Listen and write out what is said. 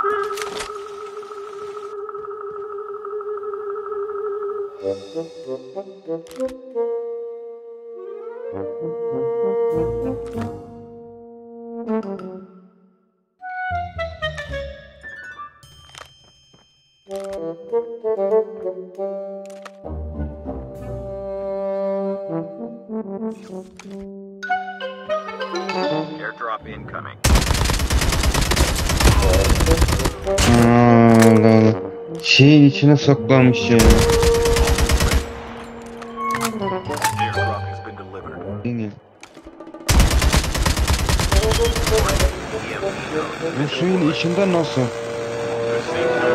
Airdrop incoming. Allah Allah. Şeyin içine saklanmış ya. The airdrop has been delivered. Yine. EMP node. Bu suyun içinde nasıl? The safe